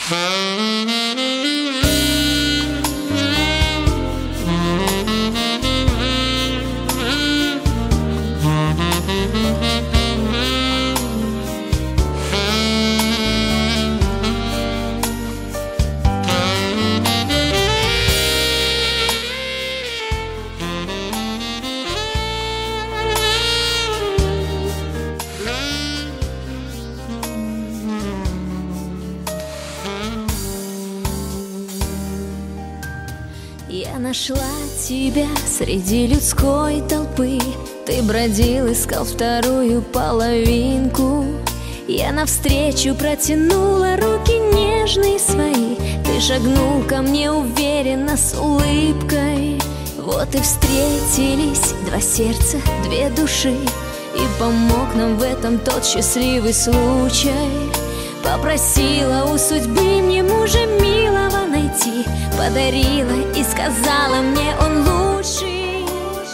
Я нашла тебя среди людской толпы. Ты бродил, искал вторую половинку. Я навстречу протянула руки нежные свои. Ты шагнул ко мне уверенно с улыбкой. Вот и встретились два сердца, две души. И помог нам в этом тот счастливый случай. Попросила у судьбы мне мужа милого найти. Подарила и сказала мне, он лучший.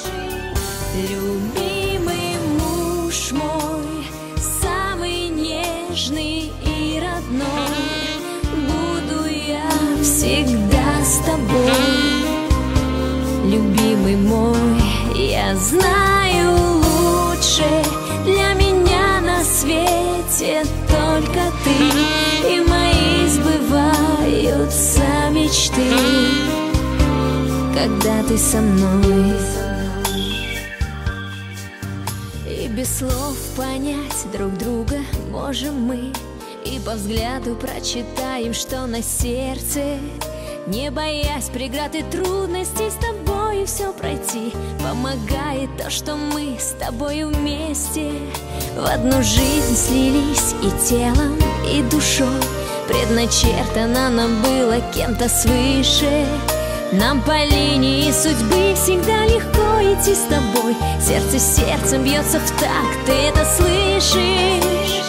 Любимый муж мой, самый нежный и родной. Буду я всегда с тобой. Любимый мой, я знаю лучше. Для меня на свете только ты. И мои сбываются мечты, когда ты со мной. И без слов понять друг друга можем мы. И по взгляду прочитаем, что на сердце. Не боясь преград и трудностей, с тобой все пройти. Помогает то, что мы с тобой вместе в одну жизнь слились и телом, и душой. Предначертано нам было кем-то свыше. Нам по линии судьбы всегда легко идти с тобой. Сердце сердцем бьется в такт, ты это слышишь?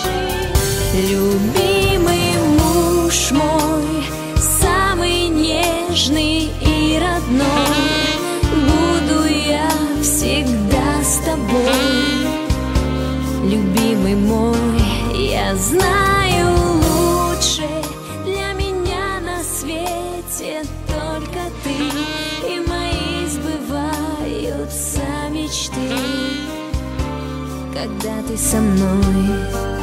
Любимый муж мой, самый нежный и родной. Буду я всегда с тобой. Любимый мой, я знаю лучше. Для меня на свете только ты. И мои сбываются мечты, когда ты со мной.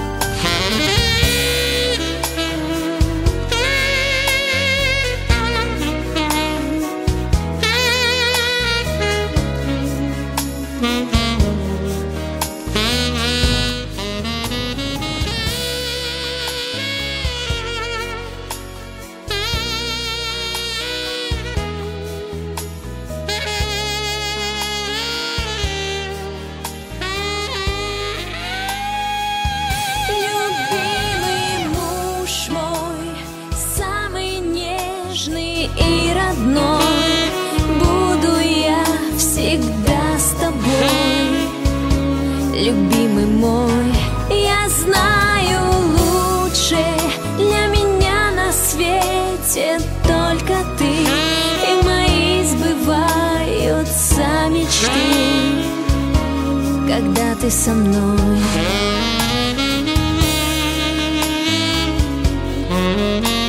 И родной, буду я всегда с тобой. Любимый мой, я знаю лучше. Для меня на свете только ты. И мои сбываются мечты, когда ты со мной.